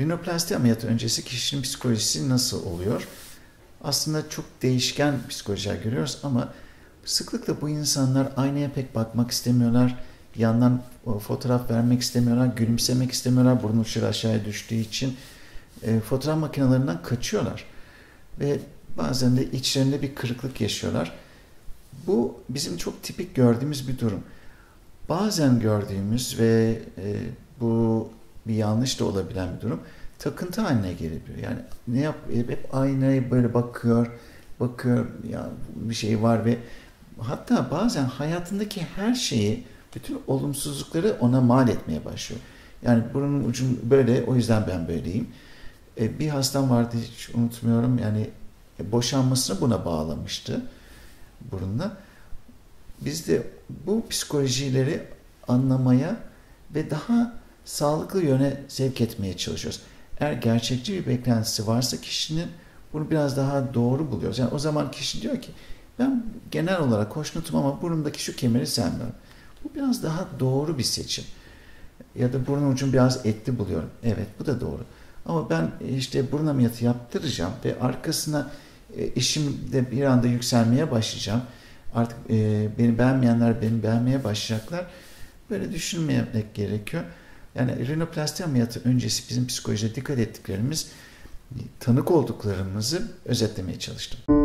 Rinoplasti ameliyatı öncesi kişinin psikolojisi nasıl oluyor? Aslında çok değişken psikolojiler görüyoruz ama sıklıkla bu insanlar aynaya pek bakmak istemiyorlar. Yandan fotoğraf vermek istemiyorlar, gülümsemek istemiyorlar. Burun uçları aşağıya düştüğü için fotoğraf makinelerinden kaçıyorlar. Ve bazen de içlerinde bir kırıklık yaşıyorlar. Bu bizim çok tipik gördüğümüz bir durum. Bazen gördüğümüz ve bu bir yanlış da olabilen bir durum, takıntı haline gelebiliyor. Yani hep aynaya böyle bakıyor ya bir şey var ve hatta bazen hayatındaki her şeyi, bütün olumsuzlukları ona mal etmeye başlıyor. Yani burunun ucum böyle, o yüzden ben böyleyim. Bir hastam vardı, hiç unutmuyorum, yani boşanmasını buna bağlamıştı burunla. Biz de bu psikolojileri anlamaya ve daha sağlıklı yöne sevk etmeye çalışıyoruz. Eğer gerçekçi bir beklentisi varsa kişinin, bunu biraz daha doğru buluyoruz. Yani o zaman kişi diyor ki, ben genel olarak hoşnutum ama burundaki şu kemeri sevmiyorum. Bu biraz daha doğru bir seçim. Ya da burun ucunu biraz etli buluyorum. Evet, bu da doğru. Ama ben işte burun ameliyatı yaptıracağım ve arkasına işim de bir anda yükselmeye başlayacağım. Artık beni beğenmeyenler beni beğenmeye başlayacaklar. Böyle düşünmemek gerekiyor. Yani rinoplasti ameliyatı öncesi bizim psikolojide dikkat ettiklerimiz, tanık olduklarımızı özetlemeye çalıştım.